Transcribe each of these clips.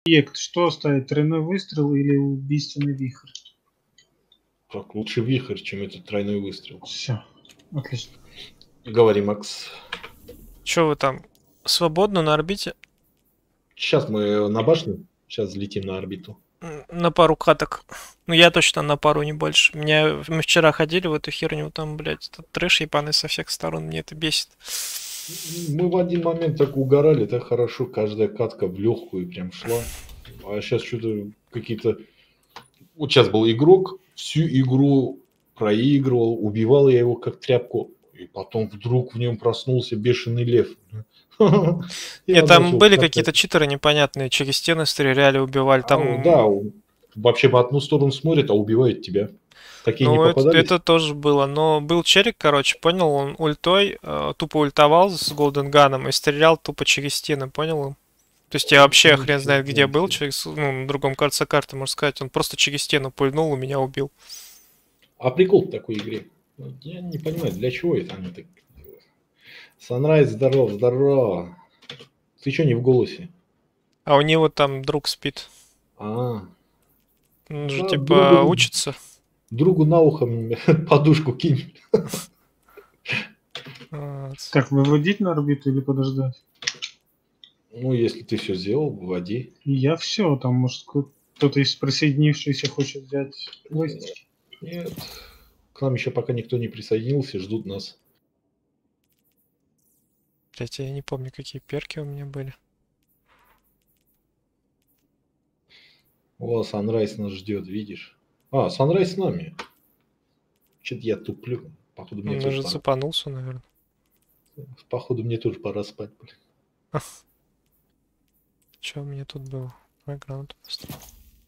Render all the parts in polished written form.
Ек, что оставить? Тройной выстрел или убийственный вихрь? Так, лучше вихрь, чем этот тройной выстрел. Все, отлично. Говори, Макс. Че вы там? Свободно на орбите? Сейчас мы на башню, сейчас взлетим на орбиту. На пару каток. Ну я точно на пару, не больше. Мы вчера ходили в эту херню, там, блядь, этот трэш ебаный со всех сторон, мне это бесит. Мы в один момент так угорали, так хорошо, каждая катка в легкую прям шла. А сейчас что-то какие-то... Вот сейчас был игрок, всю игру проигрывал, убивал я его как тряпку, и потом вдруг в нем проснулся бешеный лев. Нет, там были какие-то читеры непонятные, через стены стреляли, убивали. Там... Да, вообще по одну сторону смотрит, а убивает тебя. Такие не попадались? Это тоже было, но был черик, короче, понял, он ультой, тупо ультовал с голденганом и стрелял тупо через стены, понял? То есть я вообще хрен знает где был, через, на другом конце карты, можно сказать, он просто через стену пульнул и меня убил. А прикол в такой игре? Я не понимаю, для чего это они так делают. Санрайз, здорово, здорово. Ты что не в голосе? А у него там друг спит. Он же типа учится. Другу на ухо подушку кинь. Так, выводить на орбиту или подождать? Ну, если ты все сделал, выводи. Я все, там, может, кто-то из присоединившихся хочет взять гвоздики. Нет. К нам еще пока никто не присоединился, ждут нас. Блять, я не помню, какие перки у меня были. О, Санрайз нас ждет, видишь? А, Санрайз с нами. Что-то я туплю. Походу, мне он даже цепанулся, наверное. Походу, мне тоже пора спать, блин. Что у меня тут было? Грамоту поставил.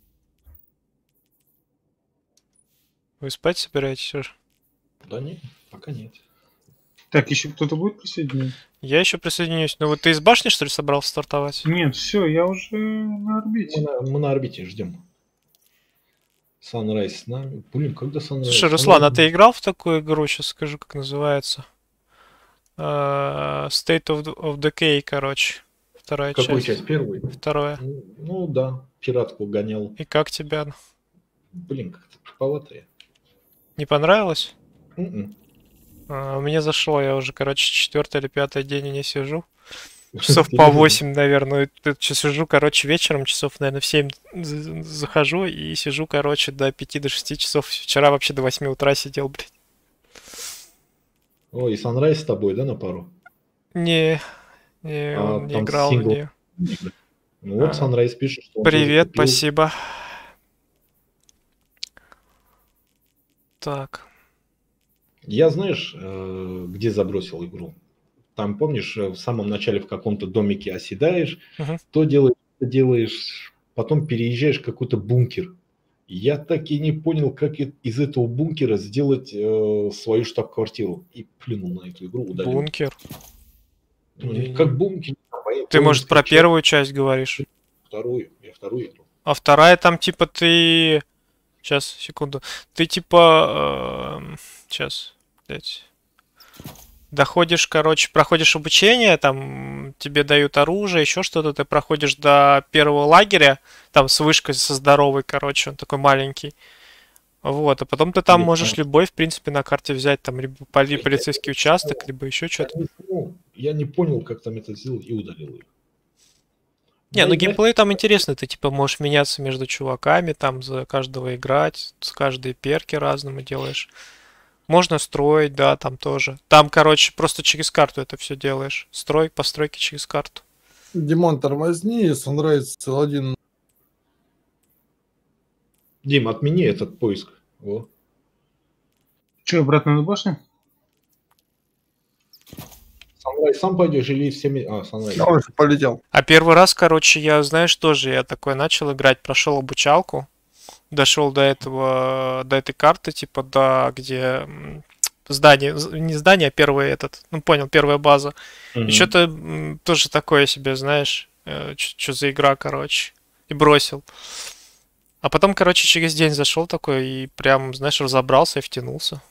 Вы спать собираетесь уже? Да нет, пока нет. Так, еще кто-то будет присоединяться? Я еще присоединюсь. Ну вот ты из башни, что ли, собрался стартовать? Нет, все, я уже на орбите. Мы на орбите ждем. Sunrise с нами. Блин, когда Sunrise? Слушай, Руслан, а ты играл в такую игру? Сейчас скажу, как называется. State of Decay, короче. Вторая часть. Какую часть? Первую? Вторая. Ну да, пиратку гонял. И как тебя? Блин, как-то туповатая. Не понравилось? Мне зашло, я уже, короче, 4-й или 5-й день не сижу. Часов по 8, наверное. Сижу, короче, вечером, часов, наверное, в 7 захожу и сижу, короче, до 5-6 часов. Вчера вообще до 8 утра сидел, блядь. Ой, и Sunrise с тобой, да, на пару? Не, он не играл в нее. Ну вот Sunrise пишет, что он привет, спасибо. Так. Я, знаешь, где забросил игру? Там, помнишь, в самом начале в каком-то домике оседаешь, то делаешь, потом переезжаешь в какой-то бункер. Я так и не понял, как из этого бункера сделать свою штаб-квартиру. И плюнул на эту игру, удалил. Бункер? Как бункер. Ты, может, про первую часть говоришь? Вторую. Я вторую игру. А вторая там, типа, ты... Сейчас, секунду. Ты, типа... Сейчас, блядь. Доходишь, короче, проходишь обучение, там тебе дают оружие, еще что-то, ты проходишь до первого лагеря, там с вышкой, со здоровой, короче, он такой маленький. Вот, а потом ты там можешь любой, в принципе, на карте взять, там, либо полицейский участок, либо еще что-то. Я не понял, как там это сделать, и удалил их. Не, ну геймплей там интересный, ты, типа, можешь меняться между чуваками, там, за каждого играть, с каждой перки разному делаешь. Можно строить, да, там тоже. Там, короче, просто через карту это все делаешь. Постройки через карту. Димон, тормозни, Sunrise C1. Дим, отмени этот поиск. Во. Че, обратно на башню? Sunrise сам пойдешь или всеми... Sunrise. Я уже полетел. А первый раз, короче, я, знаешь, тоже я такой начал играть, прошел обучалку. Дошел до этой карты, типа, где здание, не здание, а первая база. И что-то тоже такое себе, знаешь, что за игра, короче, и бросил. А потом, короче, через день зашел такой и прям, знаешь, разобрался и втянулся.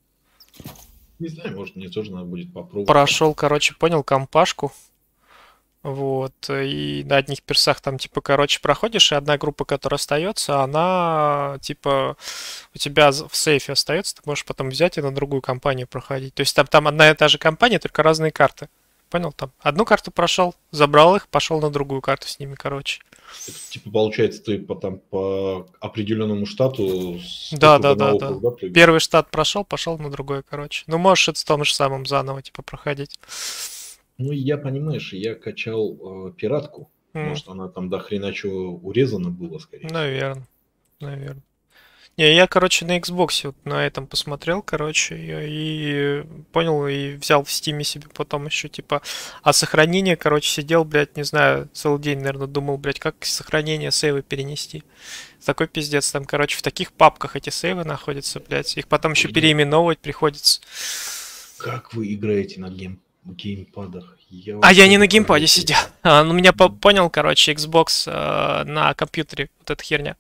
Не знаю, может, мне тоже надо будет попробовать. Прошел, короче, понял, компашку. Вот, и на одних персах там, типа, короче, проходишь, и одна группа, которая остается, она, типа, у тебя в сейфе остается, ты можешь потом взять и на другую компанию проходить. То есть там одна и та же компания, только разные карты. Понял? Там одну карту прошел, забрал их, пошел на другую карту с ними, короче. Это, типа, получается, ты по определенному штату Да, на да. округ, да, прыгаешь? Первый штат прошел, пошел на другой, короче. Ну, можешь это с том же самым заново, типа, проходить. Ну, я, понимаешь, я качал пиратку. Может, она там до хрена чего урезана была, скорее всего. Наверное. Не, я, короче, на Xbox вот на этом посмотрел, короче, и понял, и взял в Стиме себе потом еще, типа, а сохранение, короче, сидел, блядь, не знаю, целый день, наверное, думал, блядь, как сохранение сейвы перенести. Такой пиздец, там, короче, в таких папках эти сейвы находятся, блядь, их потом еще переименовывать приходится. Как вы играете на геймпадах? А я не на геймпаде сидел. Ну, меня понял, короче, Xbox на компьютере, вот эта херня.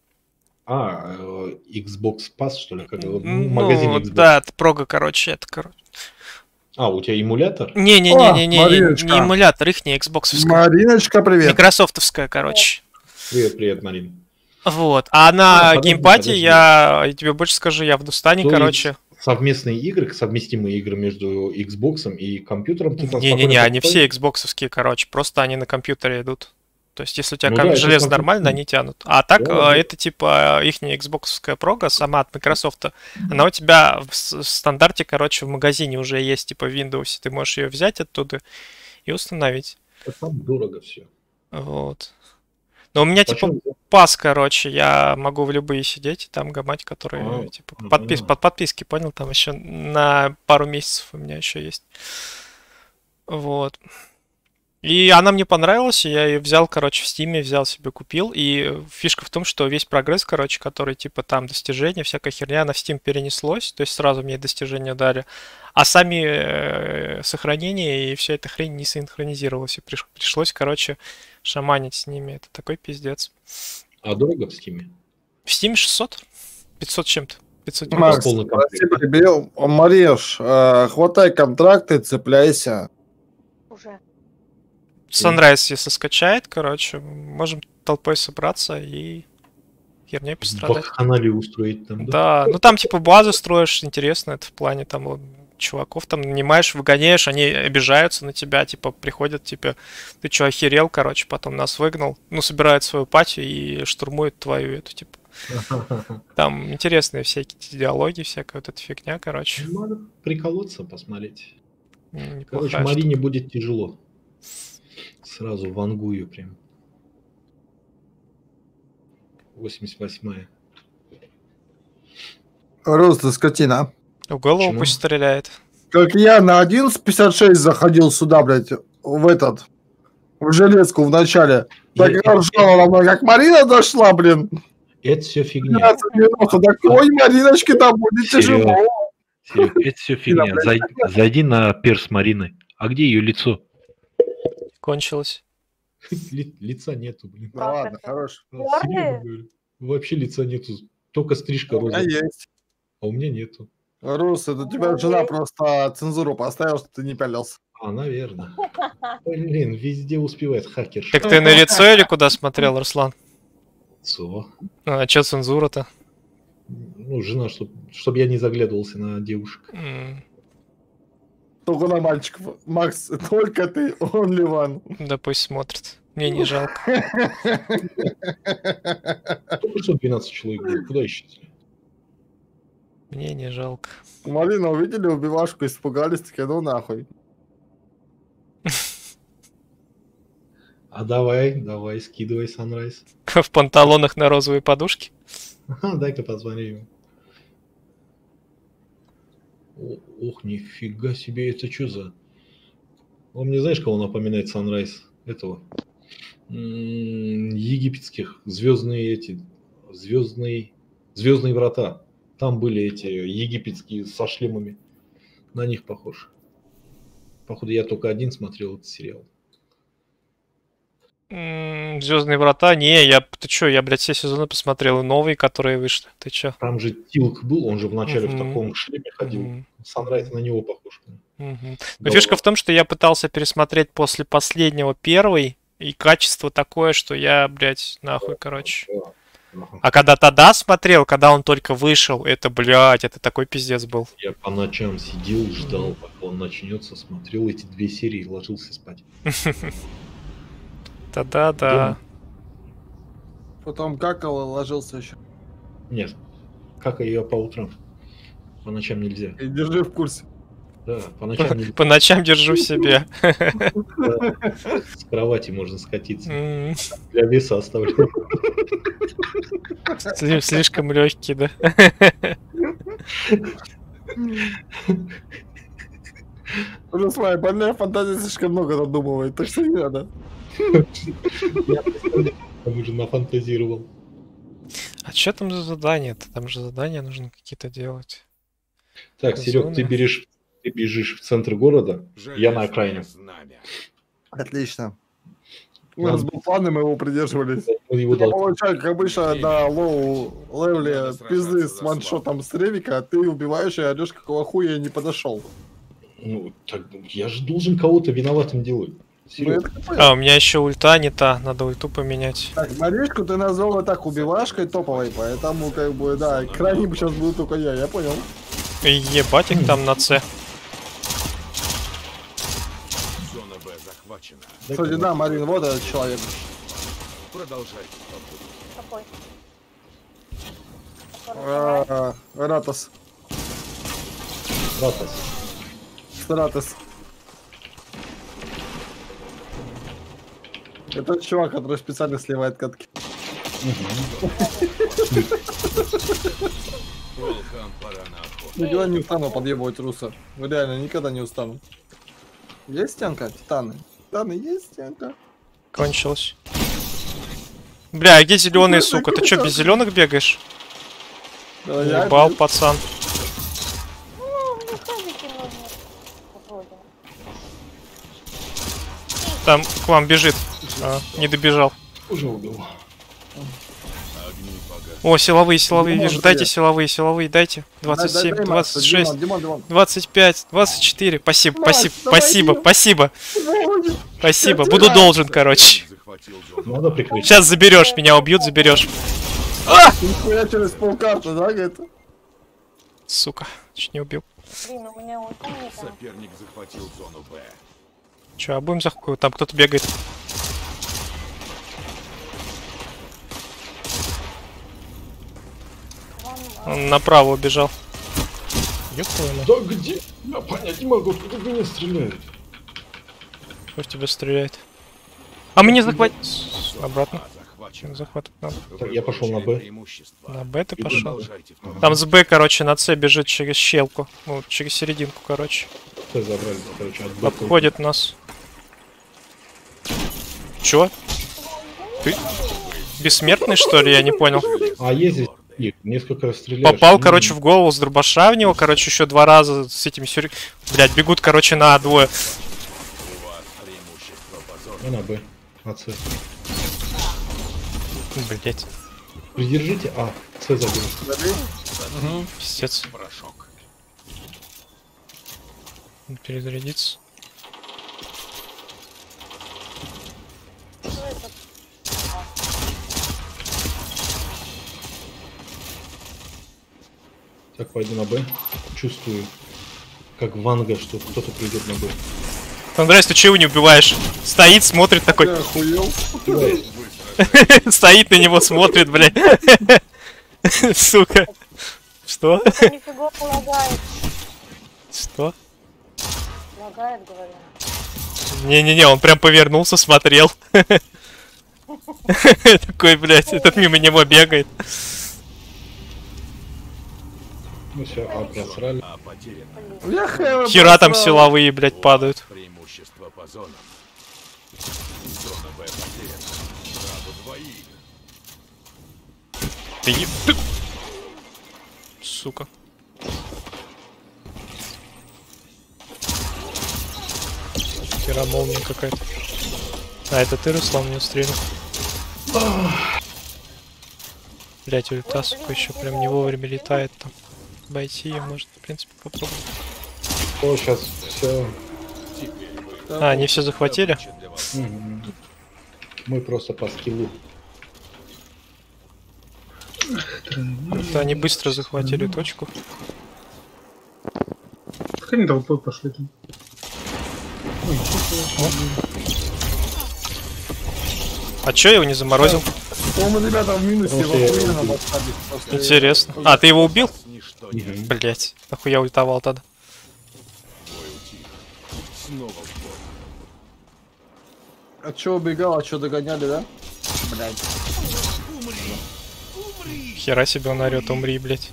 Xbox Pass, что ли? Как, магазин Xbox. Да, это прога, короче, это, короче. У тебя эмулятор? Не, не эмулятор, их не Xbox. Мариночка, привет. Microsoftовская, короче. Привет, Марин. Вот. А на геймпаде я тебе больше скажу, я в Дустане, короче. Совместные игры, совместимые игры между Xbox и компьютером? Не-не-не, они все Xboxовские, короче, просто они на компьютере идут. То есть, если у тебя железо нормально, они тянут. А так, это типа их Xboxовская прога, сама от Microsoft. Она у тебя в стандарте, короче, в магазине уже есть, типа в Windows. Ты можешь ее взять оттуда и установить. Там дорого все. Вот. Но у меня, типа, пас, короче, я могу в любые сидеть и там гамать, которые, типа, под подписки, понял? Там еще на пару месяцев у меня еще есть. Вот. И она мне понравилась, и я ее взял, короче, в Стиме, взял себе, купил. И фишка в том, что весь прогресс, короче, который, типа, там достижения, всякая херня, на в Steam перенеслось. То есть сразу мне достижения дали. А сами сохранения и вся эта хрень не синхронизировалась. И пришлось, короче, шаманить с ними. Это такой пиздец. А дорого в Стиме? В Стиме 600? 500 чем-то. 590. Макс, спасибо тебе. Мареш, хватай контракты, цепляйся. Уже. Sunrise, если скачает, короче, можем толпой собраться и херней пострадать. Бакханалию устроить там, да? Да, ну там типа базу строишь, интересно, это в плане там вот, чуваков там нанимаешь, выгоняешь, они обижаются на тебя, типа приходят, типа, ты чё, охерел, короче, потом нас выгнал, ну, собирают свою патию и штурмуют твою эту, типа. Там интересные всякие диалоги, всякая вот эта фигня, короче. Надо приколоться, посмотреть. Неплохая короче, Марине будет тяжело. Сразу вангую прям. 88-я. Рус, ты скотина. В голову Почему? пусть стреляет. Как я на 11.56 заходил сюда, блядь, в железку в начале. Так я ржала на мной, как Марина дошла, блин. Это все фигня. Такой Мариночке там будет тяжело. Серег, это все фигня. Зайди на перс Марины. А где ее лицо? Кончилось. Лица нету, блин. Ну ладно, хорош. Серьезно говорю. Вообще лица нету. Только стрижка У меня розовая. есть. А у меня нету. Рус, это у тебя жена просто цензуру поставила, что ты не пялился. Наверное. Блин, везде успевает хакер. Так ты на лицо или куда смотрел, Руслан? Лицо. А чё цензура-то? Ну, жена, чтобы я не заглядывался на девушек. Только на мальчиков. Макс, только ты, only one. Да пусть смотрит. Мне не жалко. Только что 12 человек было. Куда исчезли? Мне не жалко. Марина, увидели убивашку, испугались, такие, ну нахуй. А давай, скидывай Sunrise. В панталонах на розовой подушке. Дай-ка посмотрим. Ох, нифига себе, это что за... Он мне, знаешь, кого напоминает Sunrise? Этого. Египетских. Звездные врата. Там были эти египетские со шлемами. На них похож. Походу, я только один смотрел этот сериал. Звездные врата? Не, ты чё, я, блядь, все сезоны посмотрел, и новые, которые вышли. Ты чё? Там же Тилк был, он же вначале в таком шлеме ходил. Sunrise на него похож. Мгм. Но Да. фишка в том, что я пытался пересмотреть после последнего первый, и качество такое, что я, блядь, нахуй, короче. Да. Ага. А когда тогда смотрел, когда он только вышел, это, блядь, это такой пиздец был. Я по ночам сидел, ждал, пока он начнется, смотрел эти 2 серии и ложился спать. Да-да-да. Да. Потом какал и ложился еще. Нет, как ее по утрам. По ночам нельзя. И держи в курсе. Да, по ночам нельзя. По ночам держу в себе. С кровати можно скатиться. М, Для веса оставляю. Слишком легкий, да? Ну, смотри, больная фантазия слишком много надумывает, так что не надо. Я там уже нафантазировал. А что там за задание-то? Там же задания нужно какие-то делать. Так, Серег, ты бежишь в центр города, я на окраине. Отлично. У нас был план, и мы его придерживались. Мы его Я должны- получаю, как обычно, на лоу-левеле пизды с ваншотом с ревика, а ты убиваешь и орешь, какого хуя я не подошел. Ну, так, я же должен кого-то виноватым делать. Ну, Серег, это какое? А, у меня еще ульта не та, надо ульту поменять. Так, Маришку ты назвал вот так убивашкой топовой, поэтому, как бы, да, крайним сейчас буду только я понял. И ебать их там на С. Кстати, да, Марин, вот этот человек. Какой? Ратос. Ратос. Стратос. Это чувак, который специально сливает катки. Никогда не устану подъебывать руса. Реально, никогда не устану. Есть стенка? Титаны. Титаны, есть стенка. Кончилось. Бля, а где зеленые, сука? Ты что, без зеленых бегаешь? Да, я Ебал, пацан. Ну, механики нужны. Вроде. Там к вам бежит. А, не добежал. Уже убил. О, силовые, Димон, вижу. Дайте привет. силовые, дайте. 27, Дай, 26, Димон. 25, 24. Спасибо, Макс, спасибо, давай, спасибо, Дим. спасибо. Спасибо. Я Буду тебя- должен, короче. Надо прикрыть. Сейчас заберешь, меня убьют, заберешь. Нихуя через полкарты, да, говорит? Сука, чуть не убил. Блин, у меня ульта не там. Соперник захватил зону Б. Че, а будем там кто-то бегает. Он направо убежал. Ёб твою мать, Да где? Я понять не могу, кто в меня стреляет. кто в тебя стреляет? А мне захватить. Обратно. Захвачен. Захватывать надо. Так, я пошел на Б. На Б ты пошел. Продолжайте в том Там с Б, короче, на С бежит через щелку. Ну, через серединку, короче. Все забрали, короче, от Б. Обходит нас. Чё? Ты бессмертный, что ли? Я не понял. А есть здесь их, несколько раз стреляешь. Попал, короче, в голову с дробаша в него, короче, еще 2 раза с этими сюр... Блять, бегут, короче, на двое. Я на Б. А, С. Блять, Придержите, А. С забил. пиздец. порошок. Перезарядиться. Так, пойду на Б. Чувствую, как Ванга, что кто-то придет на Б. Андрейс, ты чего не убиваешь? Стоит, смотрит такой. Я охуел. Стоит на него, смотрит, блядь. Сука. Что? Нифига лагает. Что? Лагает, говорю. Не-не-не, он прям повернулся, смотрел. Такой, блядь, этот мимо него бегает. Ну все, А просрали. А потеряно. Я хэва Хера там просрал. силовые, блядь, падают. Преимущество по зонам. Зона Б потеряна. Сразу двоих. Ты еб- Сука. Хера молния какая-то. А, это ты, Руслан, не устрелил? Блять, ульта, сука, еще прям не вовремя летает там. Обойти ее можно, в принципе, попробовать. О, сейчас все. А, они все захватили? Добыча для вас. Мы просто по скиллу. Это они быстро захватили точку. Как они толпой пошли там? Ой, что А чё я его не заморозил? По-моему, ребята в минусе в Потому что я охуенном убил. остались. Просто Интересно. А, ты его убил? Ничто не Блять, нахуя ультовал тогда? бой утих. Снова в бой. А чё убегал, а чё догоняли, да? Блядь. Хера себе он орёт, умри, блять.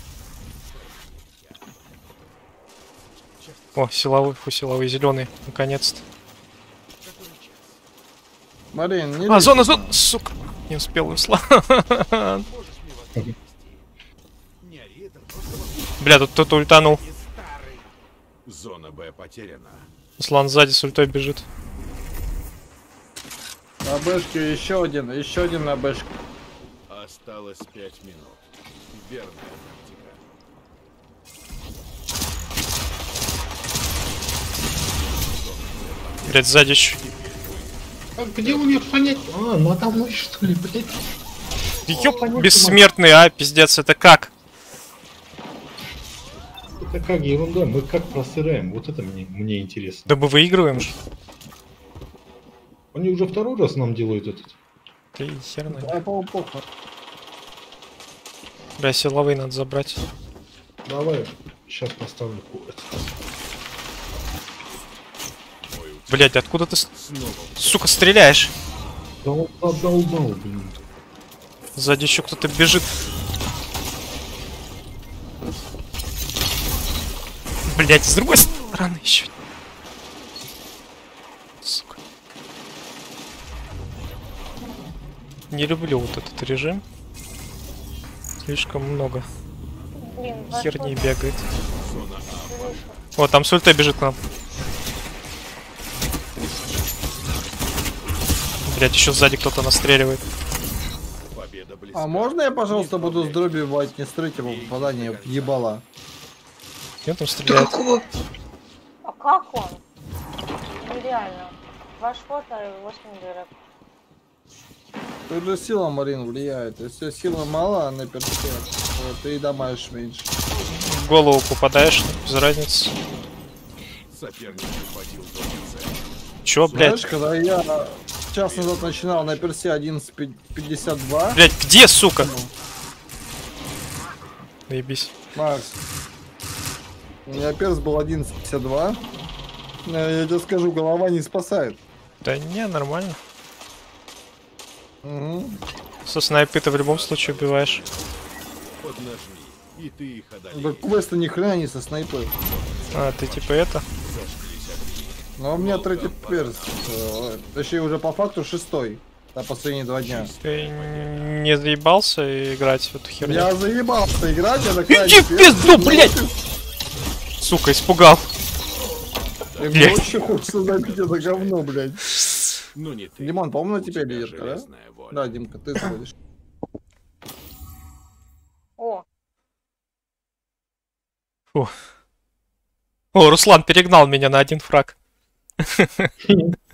О, силовой зеленый, наконец-то. Марин, не А, зона, сука! Не успел, Руслан. Бля, тут кто-то ультанул. Зона Б потеряна. Руслан сзади с ультой бежит. на бэшке еще один на бэшке. Осталось 5 минут. Верная тактика. Блять, сзади еще. А где у них понять? А, надо мной что ли, блядь? Ёп, бессмертный, а, пиздец, это как? Это как ерунда, мы как просыраем, вот это мне интересно. Да мы выигрываем же. Они уже второй раз нам делают этот. Ты херно. А, по-моему, похуй. Бля, силовые надо забрать. Давай, сейчас поставлю курс. Блять, откуда ты, сука, стреляешь? Да он задолбал, блин. Сзади еще кто-то бежит. Блять, с другой стороны еще. Сука. Не люблю вот этот режим. Слишком много Блин, херни бегает. О, там с ультой бежит к нам. Блять, еще сзади кто-то настреливает. Победа близка. А можно я, пожалуйста, буду с дроби бывать не с третьего попадания ебала? Кто там стреляет? А как он? Нереально. 2 шота и 8 дырок. Тут же сила, Марин, влияет. Если силы мало на персе, то ты и дамаешь меньше. В голову попадаешь, без разницы. Соперник захватил зону С. Чё, блять? Знаешь, когда я час назад начинал на персе 11.52, Блять, где, сука? Заебись. Макс, у меня перс был 11.52, я тебе скажу, голова не спасает. Да не, нормально. Угу. Со снайпы ты в любом случае убиваешь. Поднажми, и ты их Да одолеешь. квесты ни хрена не со снайпой. А, ты типа это? Но у меня третий перс, точнее уже по факту 6-й на последние 2 дня. Ты не заебался играть в эту херню? Я заебался играть, я такая... Иди в пизду, блять! Сука, испугал. Мне очень хочется забить это говно, блядь. Ну не ты. Димон, по-моему, на У тебя тебя лидер, да? железная воля. Да, Димка, ты сходишь. О, О, Руслан перегнал меня на 1 фраг.